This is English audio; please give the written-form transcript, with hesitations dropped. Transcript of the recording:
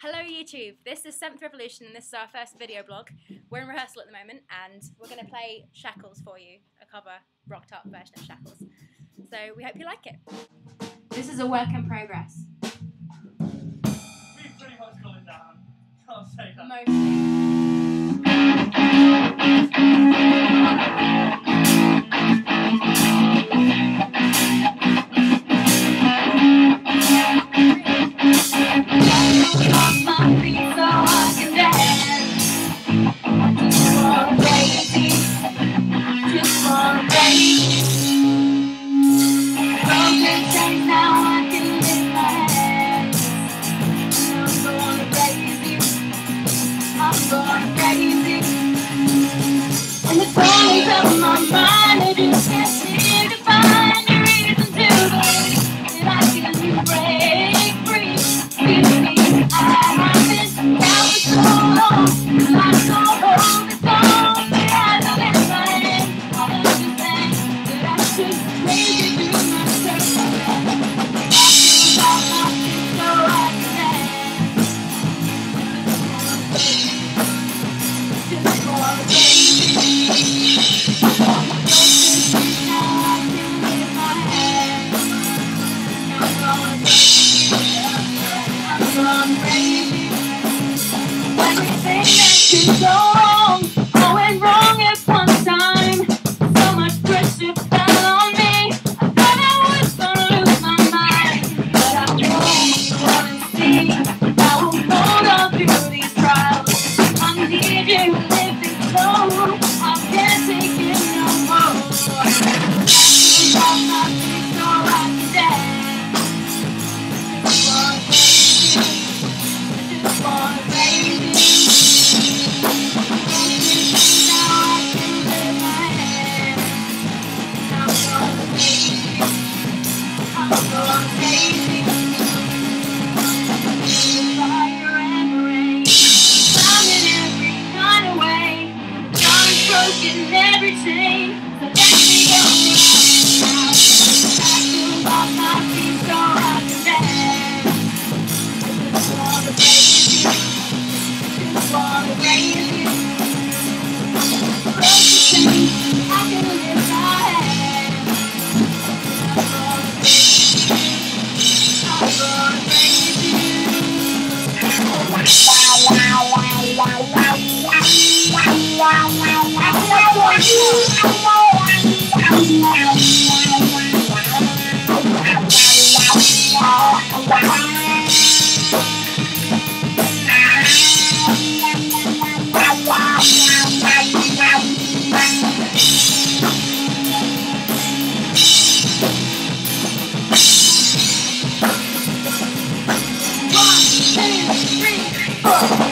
Hello YouTube, this is 7th Revolution and this is our first video blog. We're in rehearsal at the moment and we're going to play Shackles for you, a cover rocked up version of Shackles. So we hope you like it. This is a work in progress. We've pretty much got it down. Can't say that. And the corners of my mind, I just can't seem to find a reason to believe that I can break free. Give me, I have been down for so long, my soul holds its own. But as I lift my hand, I understand that I should make it through my circle. I feel like my feet so I can just wanna Everything that can go wrong, I went wrong at one time. So much pressure fell on me. I thought I was gonna lose my mind, but I won't see. I won't hold on through these trials. I need you living slow. I can't take it no more. I feel like my feet so I can dance. I just wanna raise you. Broken every chain, so let me go now. I feel like my feet so I can dance. I just wanna raise you, just wanna raise you. Broken chains, I can lift my hand. I wanna raise you, I wanna raise you. One, two, three, four.